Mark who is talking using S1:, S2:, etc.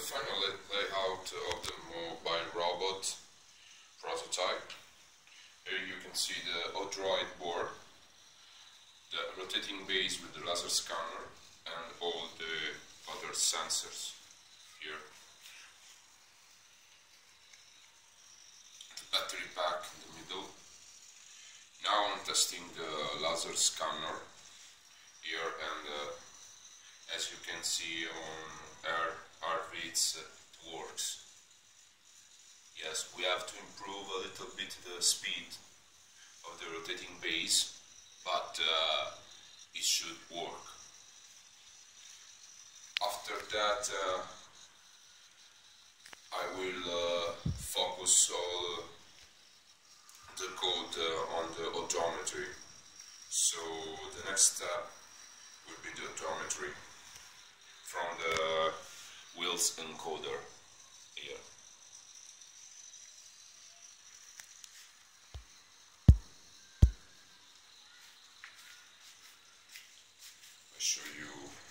S1: final layout of the mobile robot prototype. Here you can see the ODROID board, the rotating base with the laser scanner, and all the other sensors here. The battery pack in the middle. Now I'm testing the laser scanner here, and as you can see on Rviz, it works. Yes, we have to improve a little bit the speed of the rotating base, but it should work. After that, I will focus all the code on the odometry. So the next step will be the odometry from the wheels encoder here. I show you